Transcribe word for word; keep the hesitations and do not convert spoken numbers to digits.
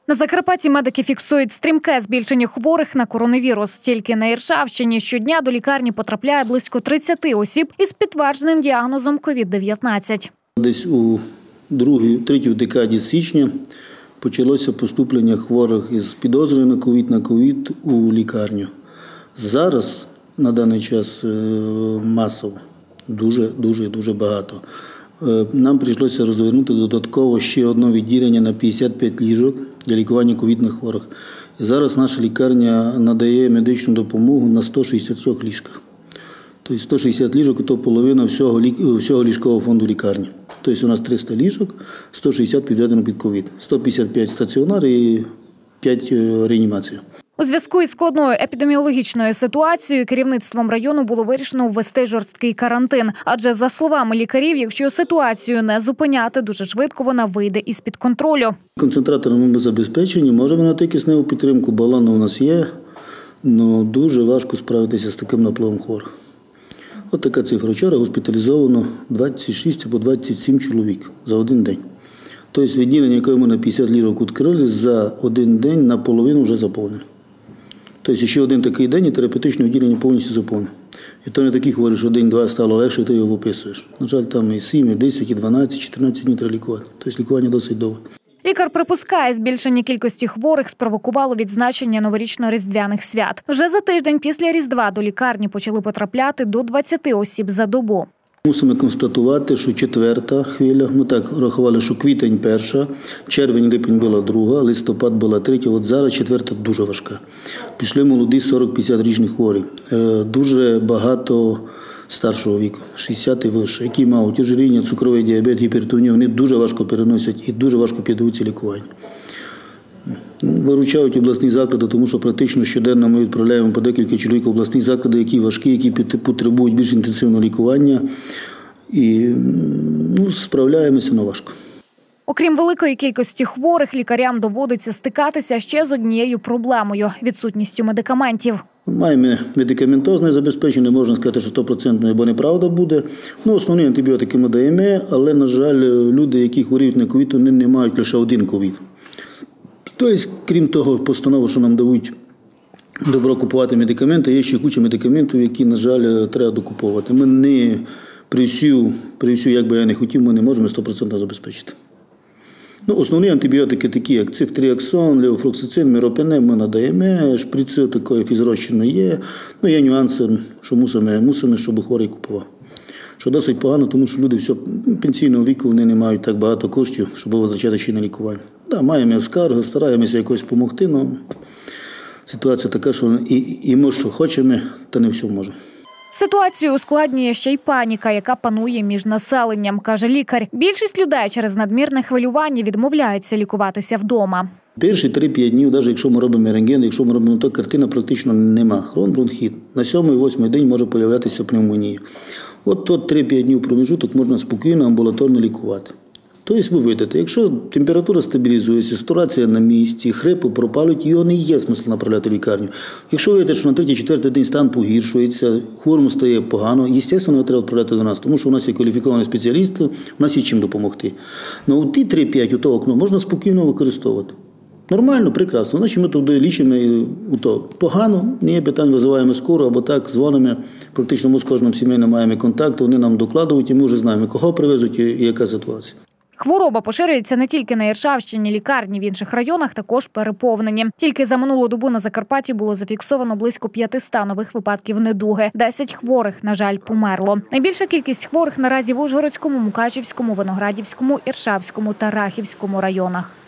На Закарпатті медики фіксують стрімке збільшення хворих на коронавірус. Тільки на Іршавщині щодня до лікарні потрапляє близько тридцяти осіб із підтвердженим діагнозом ковід дев'ятнадцять. Десь у другій, третій декаді січня почалося поступлення хворих із підозрою на ковід на ковід у лікарню. Зараз на даний час масово, дуже, дуже, дуже багато. Нам прийшлося розвернути додатково ще одне відділення на п'ятдесят п'ять ліжок для лікування ковідних хворих. І зараз наша лікарня надає медичну допомогу на сто шістдесят ліжках. Тобто сто шістдесят ліжок – це половина всього, всього ліжкового фонду лікарні. Тобто у нас триста ліжок, сто шістдесят підведено під ковід, сто п'ятдесят п'ять стаціонар і п'ять реанімацій. У зв'язку із складною епідеміологічною ситуацією керівництвом району було вирішено ввести жорсткий карантин. Адже, за словами лікарів, якщо ситуацію не зупиняти, дуже швидко вона вийде із-під контролю. Концентраторами ми забезпечені, можемо надати кисневу підтримку, балони у нас є, але дуже важко справитися з таким напливом хворих. От така цифра. Вчора госпіталізовано двадцять шість або двадцять сім чоловік за один день. Тобто відділення, яке ми на п'ятдесят ліжок відкрили, за один день наполовину вже заповнено. Тобто ще один такий день і терапевтичне відділення повністю заповнено. І то не такі хворі, що день-два стало легше, ти його виписуєш. На жаль, там і сім, і десять, і дванадцять, чотирнадцять днів треба лікувати. Тобто лікування досить довго. Лікар припускає, збільшення кількості хворих спровокувало відзначення новорічно-різдвяних свят. Вже за тиждень після Різдва до лікарні почали потрапляти до двадцяти осіб за добу. Мусимо констатувати, що четверта хвиля, ми так рахували, що квітень перша, червень-липень була друга, листопад була третя, от зараз четверта дуже важка. Пішли молоді сорок-п'ятдесят річних хворі, дуже багато старшого віку, шістдесят і вище, які мають ожиріння, цукровий діабет, гіпертонію, вони дуже важко переносять і дуже важко піддаються лікуванню. Виручають обласні заклади, тому що практично щоденно ми відправляємо по декілька чоловік в обласні заклади, які важкі, які потребують більш інтенсивного лікування. І ну, справляємося, але важко. Окрім великої кількості хворих, лікарям доводиться стикатися ще з однією проблемою – відсутністю медикаментів. Маємо медикаментозне забезпечення, можна сказати, що сто відсотків, бо неправда буде. Ну, основні антибіотики ми даємо, але, на жаль, люди, які хворіють на ковід, вони не мають лише один ковід. Тобто, крім того, постанови, що нам дають добро купувати медикаменти, є ще куча медикаментів, які, на жаль, треба докуповувати. Ми не при всю, при всю, як би я не хотів, ми не можемо сто відсотків забезпечити. Ну, основні антибіотики такі, як цифтріаксон, левофлоксацин, міропенем ми надаємо, шприци такої фізрозчини є. Ну, є нюанси, що мусимо, мусимо, щоб хворий купував. Що досить погано, тому що люди все, пенсійного віку, вони не мають так багато коштів, щоб витрачати ще на лікування. Так, да, маємо скарги, стараємося якось допомогти, але ситуація така, що і, і ми, що хочемо, та не все можемо. Ситуацію ускладнює ще й паніка, яка панує між населенням, каже лікар. Більшість людей через надмірне хвилювання відмовляються лікуватися вдома. Перші три-п'ять днів, навіть якщо ми робимо рентген, якщо ми робимо, то картина практично нема. Хронбронхіт. На сьомий-восьмий день може з'являтися пневмонія. От тут три-п'ять днів проміжуток можна спокійно амбулаторно лікувати. Тобто ви видите, якщо температура стабілізується, сатурація на місці, хрипи пропалюють, його не є смисл направляти в лікарню. Якщо ви видите, що на третій-четвертий день стан погіршується, хворому стає погано, звісно, його треба відправляти до нас, тому що у нас є кваліфіковані спеціалісти, у нас є чим допомогти. Але у ті три-п'ять у того окно можна спокійно використовувати. Нормально, прекрасно. Значить, ми туди лічимо у то. Погано, не є питань, визиваємо скору або так, дзвонимо. Практично ми з кожним сімейним маємо контакт, вони нам докладують і ми вже знаємо, кого привезуть і яка ситуація. Хвороба поширюється не тільки на Іршавщині, лікарні в інших районах також переповнені. Тільки за минулу добу на Закарпатті було зафіксовано близько п'ятисот нових випадків недуги. Десять хворих, на жаль, померло. Найбільша кількість хворих наразі в Ужгородському, Мукачівському, Виноградівському, Іршавському та Рахівському районах.